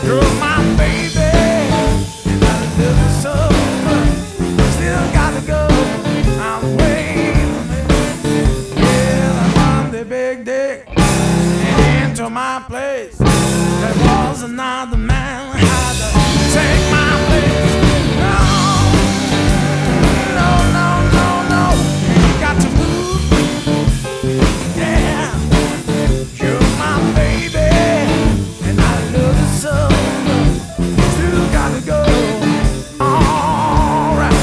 You're my baby, and I love you so much. Still gotta go, I'm waiting. Yeah, I want the big dick and into my place. There was another man who had to take my place. No, no, no, no, no. You got to move. Yeah, you're my baby, and I love you so much. Still gotta go. All right.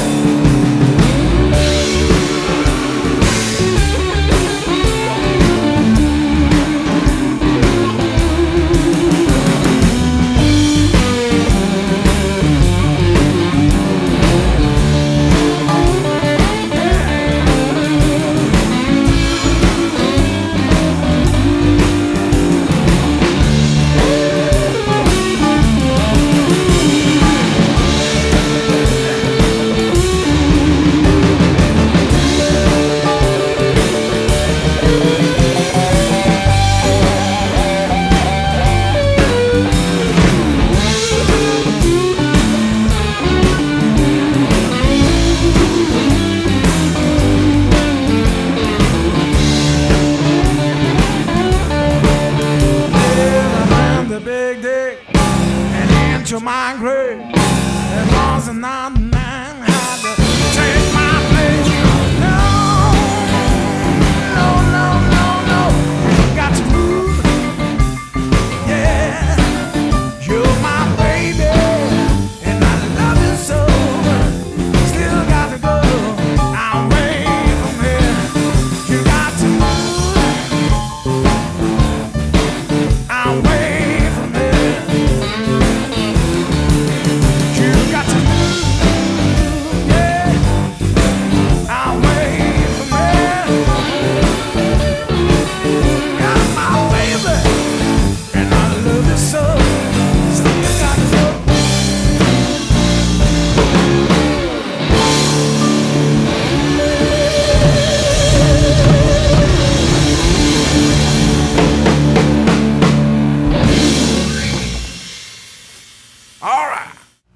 The big dick and into my grave. There was another man.